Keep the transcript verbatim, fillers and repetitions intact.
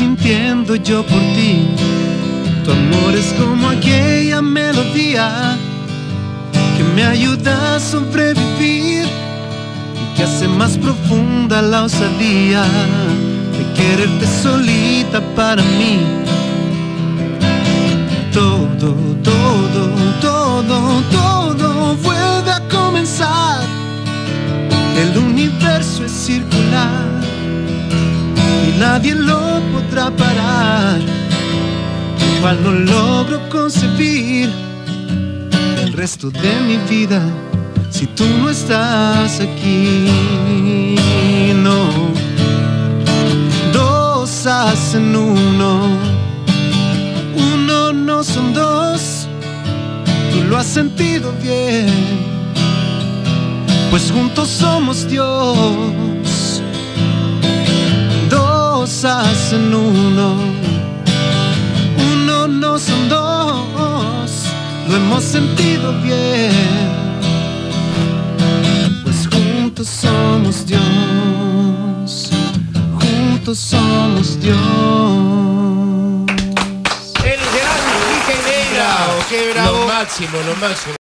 sintiendo yo por ti. Tu amor es como aquella melodía que me ayuda a sobrevivir y que hace más profunda la osadía de quererte solita para mí. Todo, todo, todo, todo vuelve a comenzar. El universo es circular y nadie lo podrá parar. Igual no logro concebir el resto de mi vida si tú no estás aquí. No, dos hacen uno, uno no son dos. Tú lo has sentido bien, pues juntos somos Dios. Dos hacen uno, uno no son dos. Lo hemos sentido bien, pues juntos somos Dios. Juntos somos Dios. El gran Enrique Neira. Qué bravo. Lo máximo, lo máximo.